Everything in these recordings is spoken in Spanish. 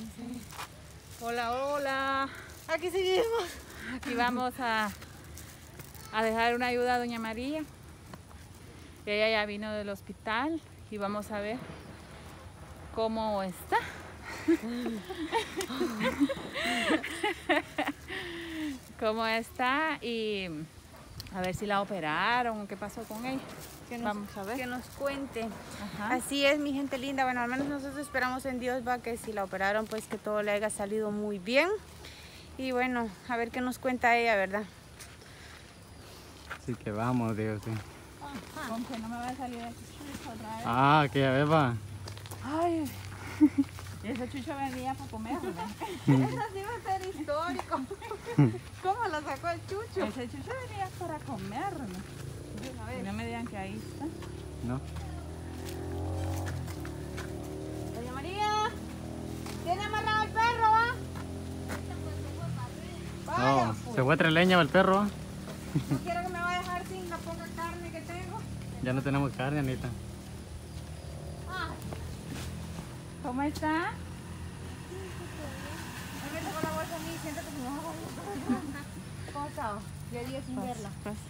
Hola, hola. Aquí seguimos. Aquí vamos a dejar una ayuda a doña María. Ella ya vino del hospital y vamos a ver cómo está. Cómo está y a ver si la operaron o qué pasó con ella. Vamos a ver. Que nos cuente. Ajá. Así es, mi gente linda. Bueno, al menos nosotros esperamos en Dios, va, que si la operaron, pues que todo le haya salido muy bien. Y bueno, a ver qué nos cuenta ella, ¿verdad? Así que vamos, Dios. Sí. Con que no me va a salir el chucho otra vez. Ah, que ya ves, va. Ay, ese chucho venía para comer, ¿verdad? Eso sí va a ser histórico. ¿Cómo lo sacó el chucho? Ese chucho venía para comer, ¿no? Y no me digan que ahí está. No. Doña María, ¿tiene amarrado el perro, va? Vaya, No, pues. se fue a traer leña el perro. ¿Va? No quiero que me va a dejar sin la poca carne que tengo. Ya no tenemos carne, Anita. ¿Cómo está? Hoy me sacó la bolsa a mí, siéntate que me vas a ¿Cómo está? Ya días sin verla.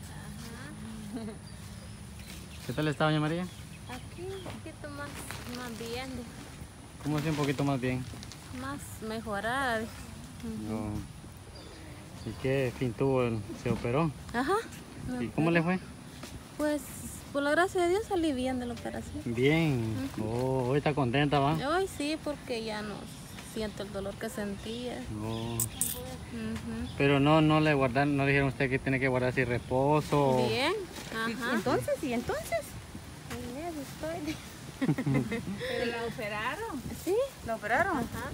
¿Qué tal está, doña María? Aquí un poquito más bien, ¿Cómo así un poquito más bien? más mejorada. No. ¿Y qué fin tuvo? ¿Se operó? Ajá. ¿Y cómo le fue? Pues por la gracia de Dios salí bien de la operación. Bien. Oh, hoy está contenta, ¿va? Hoy sí, porque ya no siento el dolor que sentía. Oh. Ujú. Pero no le guardaron, no le dijeron a usted que tiene que guardar así reposo. Bien. ¿Y Ajá. entonces? ¿Y entonces? En eso estoy. ¿Pero la operaron? Sí. ¿La operaron? Ajá.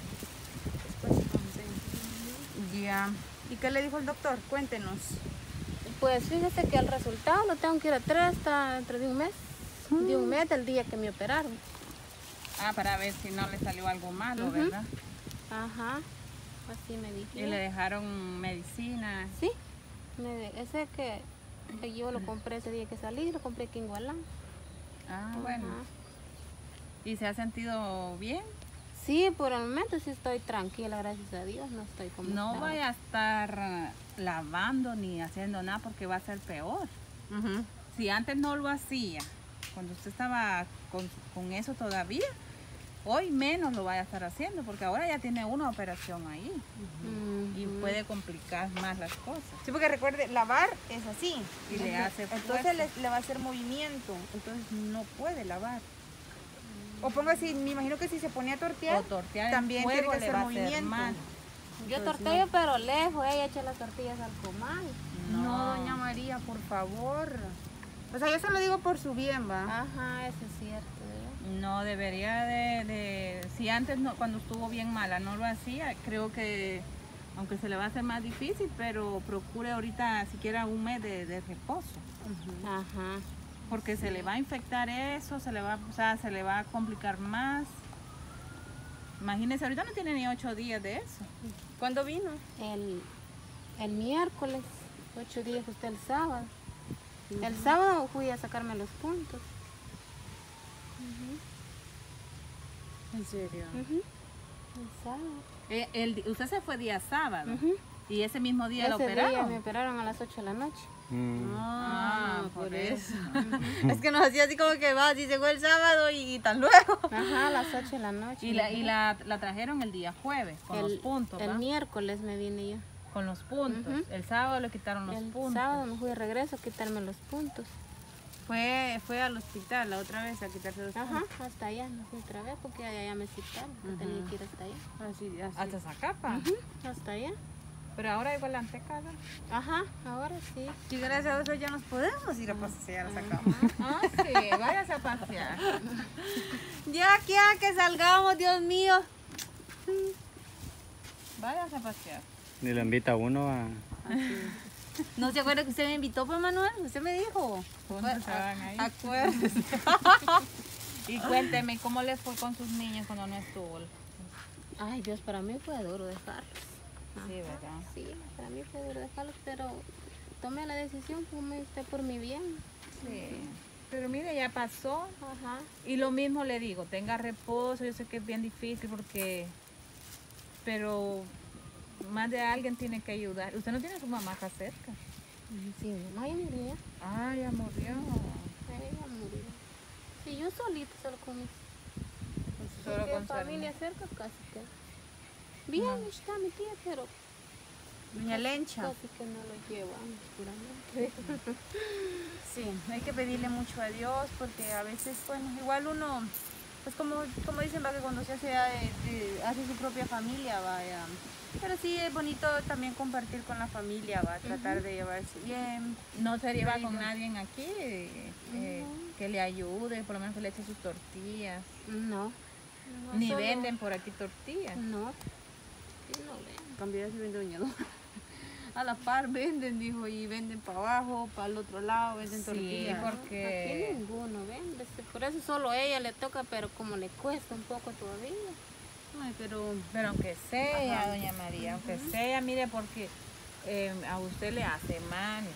Ya. ¿Y qué le dijo el doctor? Cuéntenos. Pues fíjese que el resultado lo tengo que ir a traer hasta dentro de un mes. De un mes del día que me operaron. Ah, para ver si no le salió algo malo, Ujú. ¿verdad? Ajá. Así me dijo. Y le dejaron medicina. Sí, ese que yo lo compré ese día que salí, lo compré aquí en Gualán. Ah, bueno. Ajá. ¿Y se ha sentido bien? Sí, por el momento sí estoy tranquila, gracias a Dios, no estoy como No estaba. vaya a estar lavando ni haciendo nada porque va a ser peor. Si antes no lo hacía, cuando usted estaba con eso todavía, hoy menos lo vaya a estar haciendo porque ahora ya tiene una operación ahí y Ujú. puede complicar más las cosas. Sí, porque recuerde, lavar es así. Y le hace Entonces fuerza. le va a hacer movimiento. Entonces no puede lavar. O ponga así, me imagino que si se ponía a tortear, O tortear también el fuego tiene que le hacer va a hacer movimiento. mal. Yo Entonces, torteo pero lejos, ella echa las tortillas al comal. No, doña María, por favor. O sea, yo se lo digo por su bien, ¿va? Ajá, eso es cierto, ¿verdad? No debería si antes no, cuando estuvo bien mala no lo hacía, creo que aunque se le va a hacer más difícil, pero procure ahorita siquiera un mes de reposo, Ajá. porque se le va a infectar eso, se le va a complicar más. Imagínese, ahorita no tiene ni 8 días de eso. ¿Cuándo vino? El miércoles, 8 días usted el sábado. El sábado fui a sacarme los puntos. ¿En serio? Ujú. El sábado. Usted se fue día sábado Ujú. y ese mismo día lo Ese día operaron. me operaron a las 8 de la noche. Ah, por eso. Es que nos hacía así como que va, así llegó el sábado y tan luego. Ajá, a las 8 de la noche. Y la trajeron el día jueves con los puntos, El ¿va? miércoles me vine yo. Con los puntos. Ujú. El sábado le quitaron los El puntos. sábado me fui de regreso a quitarme los puntos. Fue al hospital la otra vez a quitarse los Ajá, hasta allá me fui otra vez porque allá me citaron. que tenía que ir hasta allá. Así, así. Hasta Zacapa. Ujú, hasta allá. Pero ahora igual Anteca, ¿no? Ajá, ahora sí. Y gracias a Dios ya nos podemos ir a pasear, sacamos. Ah, sí, váyase a pasear. Ya que salgamos, Dios mío. Váyase a pasear. Ni lo invita a uno a... ¿No se acuerda que usted me invitó, pues, Manuel? Usted me dijo. ¿Dónde se van ahí? Acuérdese. Y cuénteme, ¿cómo le fue con sus niños cuando no estuvo? Ay, Dios, para mí fue duro dejarlos. Sí, ¿verdad? Sí, para mí fue duro dejarlos, pero tomé la decisión por mi bien. Sí. Pero mire, ya pasó. Ajá. Y lo mismo le digo, tenga reposo. Yo sé que es bien difícil porque pero más de alguien tiene que ayudar. ¿Usted no tiene a su mamá acá cerca? Sí, mi mamá ya murió. Ah, ya murió. Ella murió. Sí, yo solita, solo con mis Solo porque con su familia hermana. cerca casi que. Bien está mi tía, pero Doña Lencha. casi que no lo llevamos puramente. Sí, hay que pedirle mucho a Dios porque a veces, bueno, igual uno, pues como dicen, va que cuando se hace, hace su propia familia, vaya. Pero sí es bonito también compartir con la familia, va, tratar de llevarse bien. No se lleva Bueno. con nadie aquí que le ayude, por lo menos que le eche sus tortillas. No. Ni solo- venden por aquí tortillas. No. Sí, no venden. Cambiar si vende Doña Dora. A la par venden, dijo, y venden para abajo, para el otro lado, venden Sí, tortillas. porque... Aquí ninguno vende. Por eso solo a ella le toca, pero como le cuesta un poco todavía. Ay, pero Pero aunque sea, doña María, aunque sea, mire, porque a usted le hace mal.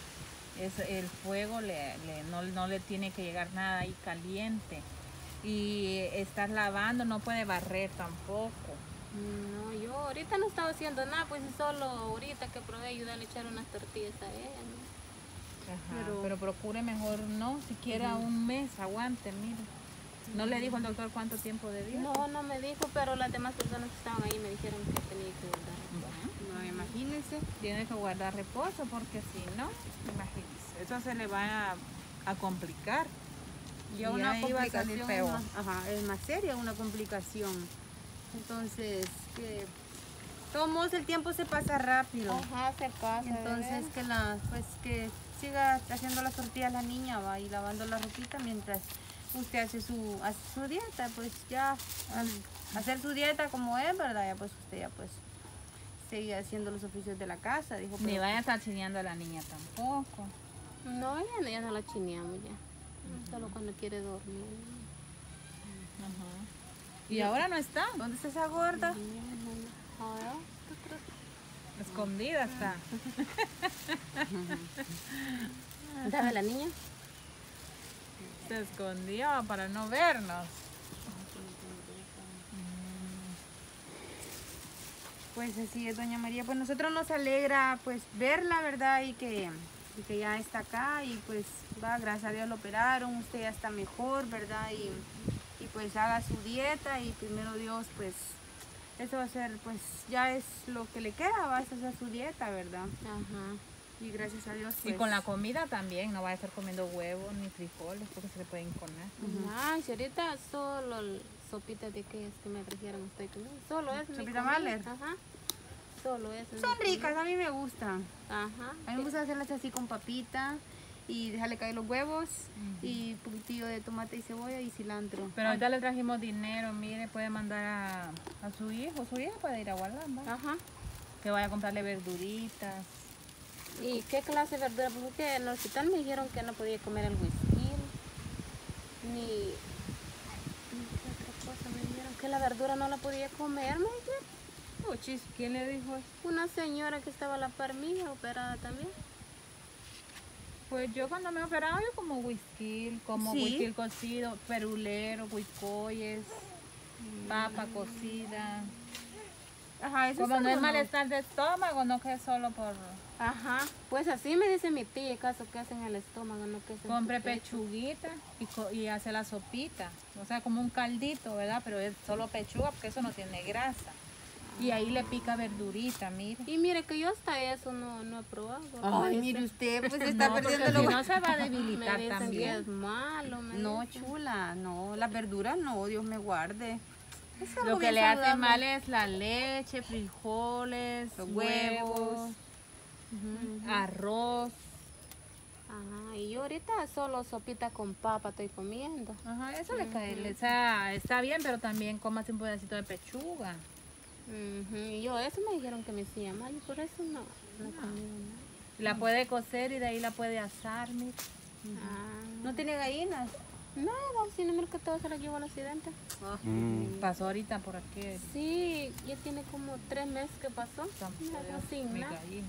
El fuego no le tiene que llegar nada ahí caliente. Y estar lavando, no puede barrer tampoco. No, yo ahorita no estaba haciendo nada, pues solo ahorita que probé ayudarle a echar unas tortillas a ella, ¿no? Ajá, pero procure mejor no, siquiera un mes, aguante, mire. ¿No le dijo el doctor cuánto tiempo debía? No, no me dijo, pero las demás personas que estaban ahí me dijeron que tenía que guardar. no, imagínense. Tiene que guardar reposo porque si no, imagínese, eso se le va a complicar. Y Y una ahí va a salir complicación peor. es más seria, una complicación. Entonces, que de todos modos el tiempo se pasa rápido. Ajá, se pasa. Entonces que siga haciendo las tortillas la niña, va, y lavando la ropita mientras usted hace su dieta, pues ya al hacer su dieta como es, ¿verdad? Ya pues usted ya pues sigue haciendo los oficios de la casa, dijo. Ni pero- vaya a estar chineando a la niña tampoco. No, ya no la chineamos ya. Solo cuando quiere dormir. Y ahora no está, ¿Dónde está esa gorda? Ahora, escondida está. dame la niña. Se escondió para no vernos. Pues así es, doña María. Pues nosotros nos alegra pues verla, ¿verdad? Y que ya está acá y pues va, gracias a Dios lo operaron, usted ya está mejor, ¿verdad? Y pues haga su dieta y primero Dios pues eso va a ser pues ya es lo que le queda, va a hacer su dieta, ¿verdad? Ajá. Y gracias a Dios Y pues, con la comida también, no vaya a estar comiendo huevos ni frijoles porque se le pueden comer. Ay, si ahorita solo sopitas de queso que me trajeron estoy comiendo. Solo eso. ¿Sopita Mahler? Ajá. Solo eso. son ricas, a mí me gustan. Ajá. A mí me gusta hacerlas así con papita y dejarle caer los huevos y un poquitillo de tomate y cebolla y cilantro. Pero ahorita le trajimos dinero, mire, puede mandar a su hijo puede ir a Gualamba, Ajá. que vaya a comprarle verduritas. ¿Y qué clase de verdura? Porque en el hospital me dijeron que no podía comer el whisky, ni qué otra cosa me dijeron, que la verdura no la podía comer, me dijeron. Oh, chis, ¿quién le dijo eso? Una señora que estaba a la par mía, operada también. Pues yo cuando me he operado, yo como whisky, como Sí. whisky cocido, perulero, huicoyes, papa cocida. Ajá, eso Como es no es algo, malestar de estómago, no que es solo por... Ajá, pues así me dice mi tía, caso que hacen el estómago, no que hacen Compre su pecho. pechuguita y hace la sopita, o sea, como un caldito, ¿verdad? Pero es solo pechuga porque eso no tiene grasa. Y ahí le pica verdurita, mire. Y mire que yo hasta eso no he probado. Ay, Me mire dicen- usted, pues está No, porque perdiendo si lo... no se va a me debilitar dicen que también. es malo. Me No, dicen. chula, no, las verduras no, Dios me guarde. Es algo Lo que bien le hace saludable. mal es la leche, frijoles, Los huevos, huevos. arroz. Ajá, y yo ahorita solo sopita con papa estoy comiendo. Ajá, eso le cae, o sea, está bien, pero también cómase un pedacito de pechuga. Ujú, y yo eso me dijeron que me hacía mal y por eso no he comido nada. La puede cocer y de ahí la puede asar, mire. Ah, ¿No tiene gallinas? nada, sino mira que todo se lo llevó al accidente. Pasó ahorita por aquí. Sí, ya tiene como 3 meses que pasó. Nada, sin Mi nada. gallina.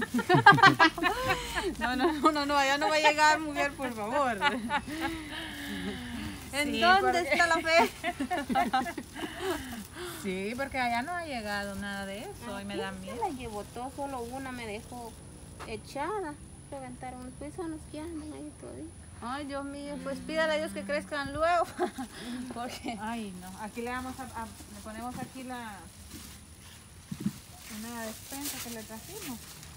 No, allá no va a llegar, mujer, por favor. ¿En Sí, dónde porque- está la fe? Sí, porque allá no ha llegado nada de eso y me da Aquí se miedo. la llevó todo, solo una me dejó echada. Reventaron los pisos que andan ahí todavía. Ay, Dios mío, pues pídale a Dios que crezcan luego. Porque Ay, no. Aquí le ponemos aquí una despensa que le trajimos.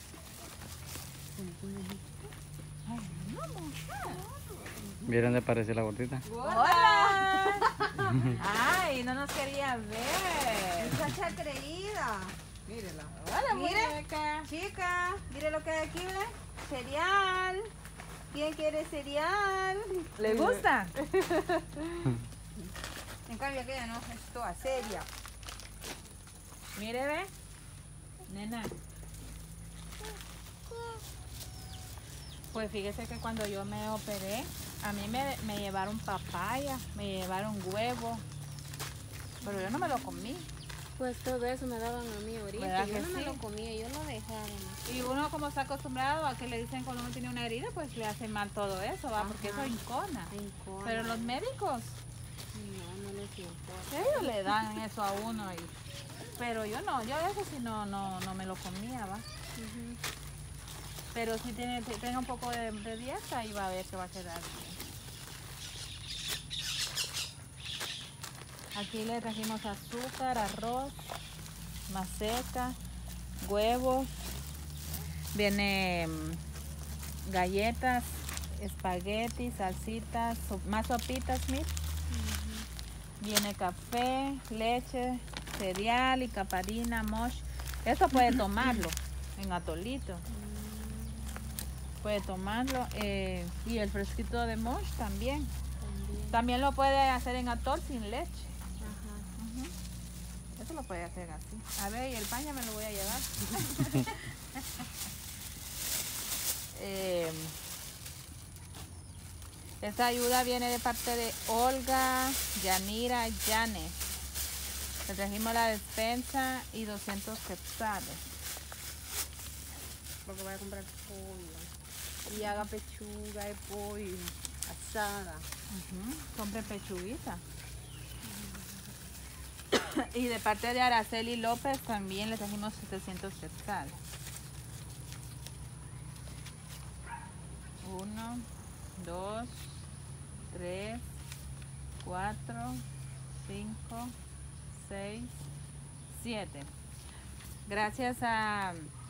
Ay, no, mujer. ¿Vieron de apareció la gordita? ¡Hola! Ay, no nos quería ver. muchacha creída. Mírela. Hola, Mire. muñeca. Chica, mire lo que hay aquí, ¿ve? Cereal. ¿Quién quiere cereal? ¿Le gusta? En cambio aquella no, es toda seria. Mire, ve. Nena. Pues fíjese que cuando yo me operé, a mí me llevaron papaya, me llevaron huevo, pero yo no me lo comí. Pues todo eso me daban a mí ahorita. ¿Verdad Yo que no me sí? lo comía, yo lo dejaba. Y uno como está acostumbrado a que le dicen cuando uno tiene una herida, pues le hace mal todo eso, ¿va? Porque eso incona. Pero los médicos, No les importa. ellos le dan eso a uno. Pero yo no, yo eso sí no me lo comía, ¿va? Pero si tenga un poco de dieta y va a ver que va a quedar bien. Aquí le trajimos azúcar, arroz, maseca, huevos, viene galletas, espaguetis, salsitas, más sopitas, mira. Viene café, leche, cereal y caparina, mosh. Esto puede tomarlo en atolito. Puede tomarlo y el fresquito de mosh también. También lo puede hacer en atol sin leche. Eso lo puede hacer así. A ver, y el pan ya me lo voy a llevar. Esta ayuda viene de parte de Olga Yanira Llanes. Le trajimos la despensa y 200 quetzales. Porque voy a comprar pollo. Y haga pechuga de pollo asada. Compre pechuguita. Y de parte de Araceli López también le trajimos 700 quetzales. 1, 2, 3, 4, 5, 6, 7. Gracias a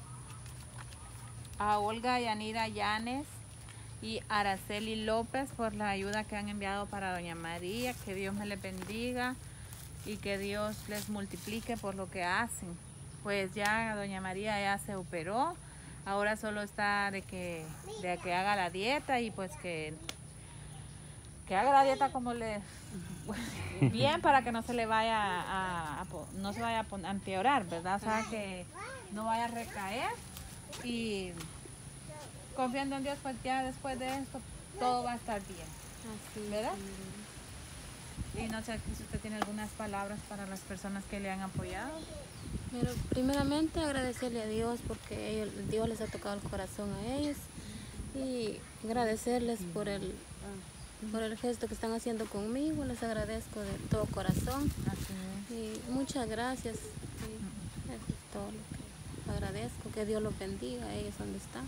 Olga Yanira Llanes y Araceli López por la ayuda que han enviado para Doña María. Que Dios me les bendiga y que Dios les multiplique por lo que hacen. Pues ya Doña María ya se operó, ahora solo está de que haga la dieta y pues que haga la dieta como le bien para que no se le vaya no se vaya a empeorar, ¿verdad? O sea, que no vaya a recaer y confiando en Dios, pues ya después de esto todo va a estar bien, Así, ¿verdad? Y no sé si usted tiene algunas palabras para las personas que le han apoyado. Pero primeramente agradecerle a Dios porque Dios les ha tocado el corazón a ellos y agradecerles por el gesto que están haciendo conmigo. Les agradezco de todo corazón y muchas gracias. Y eso es todo lo que agradezco. Que Dios los bendiga a ellos donde están.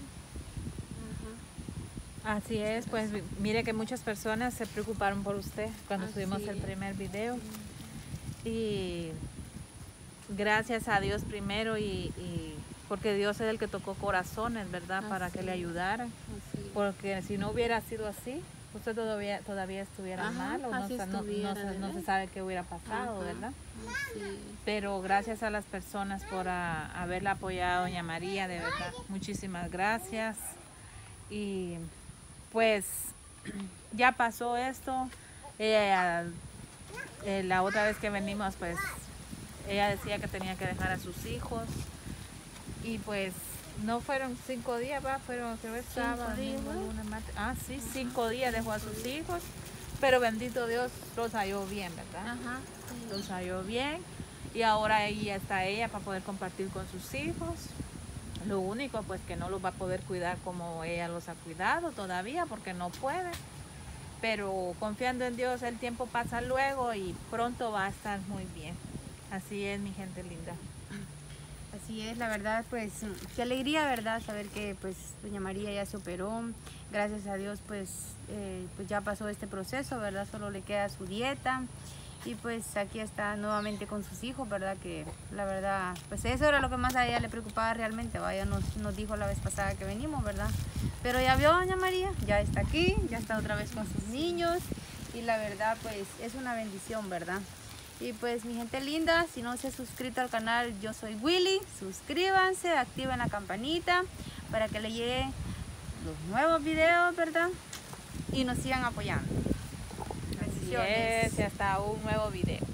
Así es, pues mire que muchas personas se preocuparon por usted cuando subimos el primer video. Y gracias a Dios primero y porque Dios es el que tocó corazones, ¿verdad? Para que le ayudaran. Porque si no hubiera sido así, usted todavía estuviera mal o no se sabe qué hubiera pasado, ¿verdad? Pero gracias a las personas por haberla apoyado, Doña María, de verdad. Muchísimas gracias. Y pues ya pasó esto. La otra vez que venimos, pues ella decía que tenía que dejar a sus hijos y pues no fueron 5 días, ¿va? Fueron, creo que sábado, lunes, martes. 5 días dejó a sus hijos, pero bendito Dios los halló bien, ¿verdad? Los halló bien y ahora ahí está ella para poder compartir con sus hijos. Lo único pues que no los va a poder cuidar como ella los ha cuidado todavía porque no puede. Pero confiando en Dios el tiempo pasa luego y pronto va a estar muy bien. Así es, mi gente linda. Así es, la verdad, pues qué alegría, ¿verdad? Saber que pues doña María ya se operó. Gracias a Dios, pues ya pasó este proceso, ¿verdad? Solo le queda su dieta. Y pues aquí está nuevamente con sus hijos, ¿verdad? Que la verdad, pues eso era lo que más a ella le preocupaba realmente. Ella nos dijo la vez pasada que venimos, ¿verdad? Pero ya vio doña María, ya está aquí, ya está otra vez con sus niños. Y la verdad, pues es una bendición, ¿verdad? Y pues mi gente linda, si no se ha suscrito al canal, yo soy Willy, suscríbanse, activen la campanita para que le lleguen los nuevos videos, ¿verdad? Y nos sigan apoyando. Así es, y hasta un nuevo video.